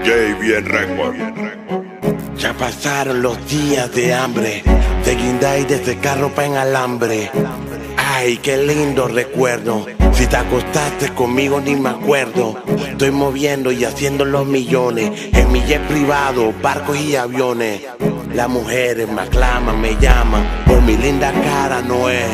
JBN Record. Ya pasaron los días de hambre, de guindar desde carro pa' en alambre. Ay, qué lindo recuerdo. Si te acostaste conmigo ni me acuerdo. Estoy moviendo y haciendo los millones en mi jet privado, barcos y aviones. Las mujeres me aclaman, me llaman. Por mi linda cara no es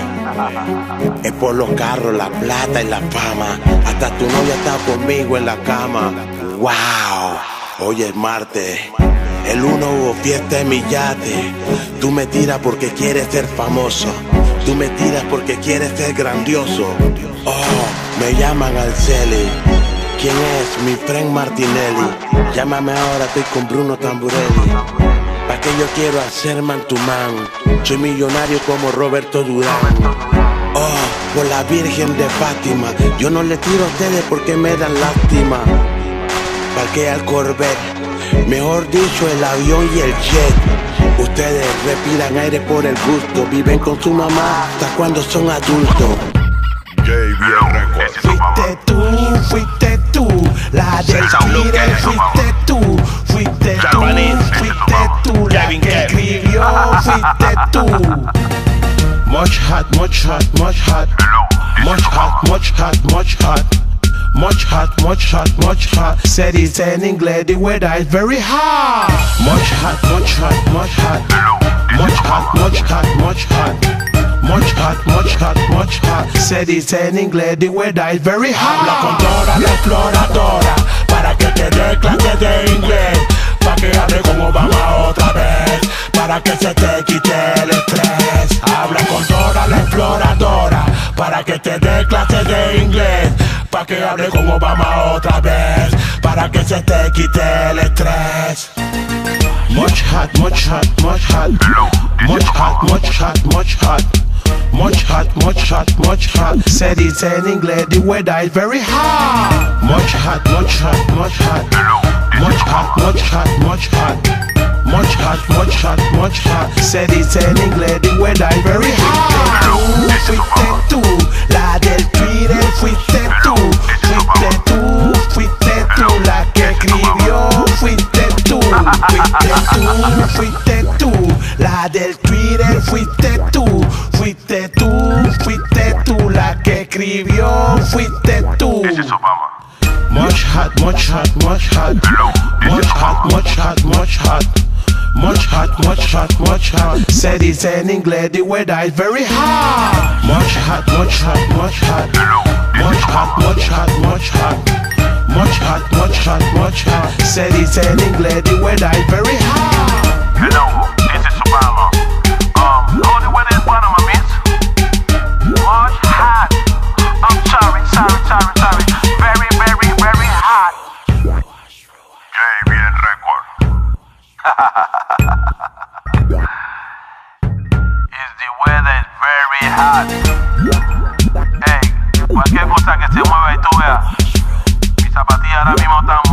por los carros, la plata y la fama. Hasta tu novia está conmigo en la cama. Wow, hoy es martes. El 1 hubo fiesta en mi yate. Tú me tiras porque quieres ser famoso. Tú me tiras porque quieres ser grandioso. Oh, me llaman al celi. ¿Quién es? Mi friend Martinelli. Llámame ahora, estoy con Bruno Tamburelli. Pa' que yo quiero hacer man to man. Soy millonario como Roberto Durán. Oh, por la Virgen de Fátima. Yo no le tiro a ustedes porque me dan lástima. Parquea el Corvette, mejor dicho el avión y el jet. Ustedes respiran aire por el gusto. Viven con su mamá hasta cuando son adultos. JBN Record. Fuiste tú, la del Twitter. Fuiste tú, fuiste tú, la que escribió. Fuiste tú. Much hot, much hot, much hot. Much hot, much hot, much hot. Much hot, much hot, much hot. Said it's in English, the weather is very hot. Much hot, much hot, much hot. Much hot, much hot, much hot. Much hot, much hot, much hot. Said it's in English, the weather is very hot. Habla con toda la exploradora para que te dé clase de inglés. Pa' que hable como Obama otra vez, para que se te quite el estrés. Habla con toda la exploradora para que te dé clase de inglés. Pa' que hable con Obama otra vez, para que se te quite el estrés. Much hot, much hot, much hot. Much hot, much hot, much hot. Much hot, much hot, much hot. Said it's in English, the weather is very hot. Much hot, much hot, much hot. Much hot, much hot, much hot. Much hot, much hot, much hot. Said it's in English, the weather is very hot. Fuiste tú, la del Twitter. Fuiste tú, fuiste tú, la que escribió. Fuiste tú, fuiste tú, la del Twitter. Fuiste tú, fuiste tú, la que escribió. Fuiste tú. Much hot, much hot, much hot. Much hot, much hot, much hot. Much hot, much hot, much hot. Said it's in English, the weather is very hot. Much hot, much hot, much hot. Much hot, much hot, much hot. Much hot, much hot, much hot. Said it's in English, the weather is very hot. Hello, this is Obama. How the weather in Panama, miss? Much hot. I'm sorry. Very, very, very hot. JBN Record. The weather is very hot. Hey, cualquier cosa que se mueva y tú veas, mis zapatillas ahora mismo están